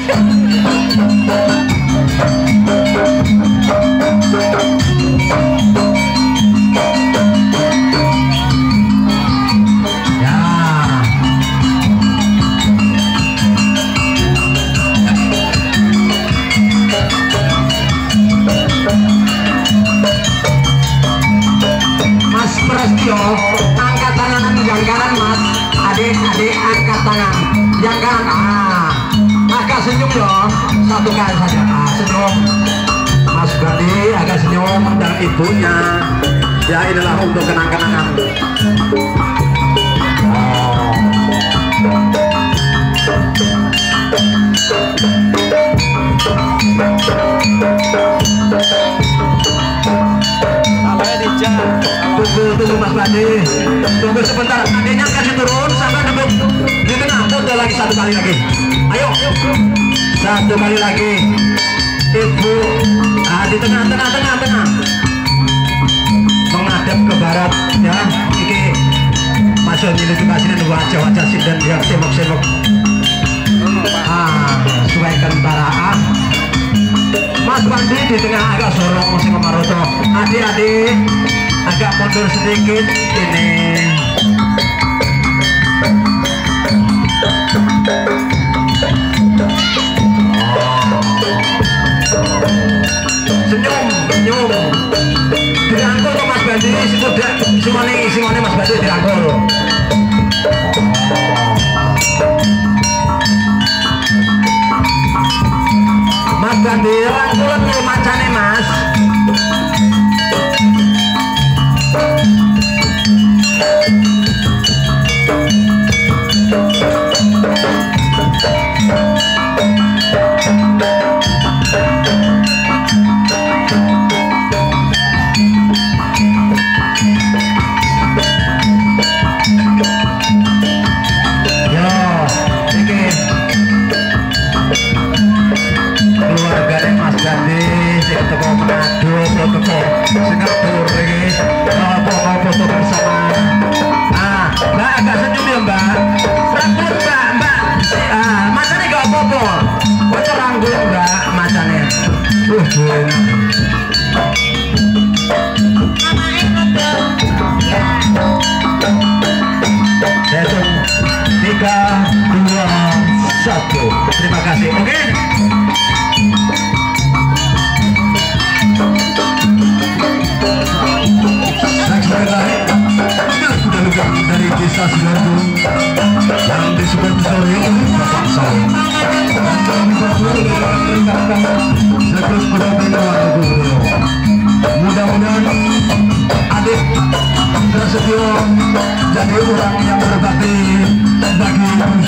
Angkat tangan yang kanan mas, adik-adik angkat tangan yang kanan. Agak senyum dong, satu kali saja. Senyum, Mas Bandi agak senyum dan ibunya. Ya inilah untuk kenang-kenangan. Tunggu Mas Bandi, tunggu sebentar. Adiknya kasih turun sampai duduk di tengah. Foto lagi satu kali lagi. Ayo, satu kali lagi. Ibu, di tengah. Menghadap ke barat, ya. Iki masuk ini juga sini wajah-wajah sinden dia semok-semok. Sesuaikan baraan. Mas Bandi di tengah agak sorong musik Maroto. Adik-adik agak mundur sedikit ini. Senyum. Dirangkul kok Mas Bandi, simone Mas Bandi dirangkul. Mas Bandi rangkulan dulu macane Mas. Terima kasih. Oke. Dari desa Sidoarjo yang disebut sore Bapak Sal. Mudah-mudahan adik Prasetyo jadi orang yang berbakti bagi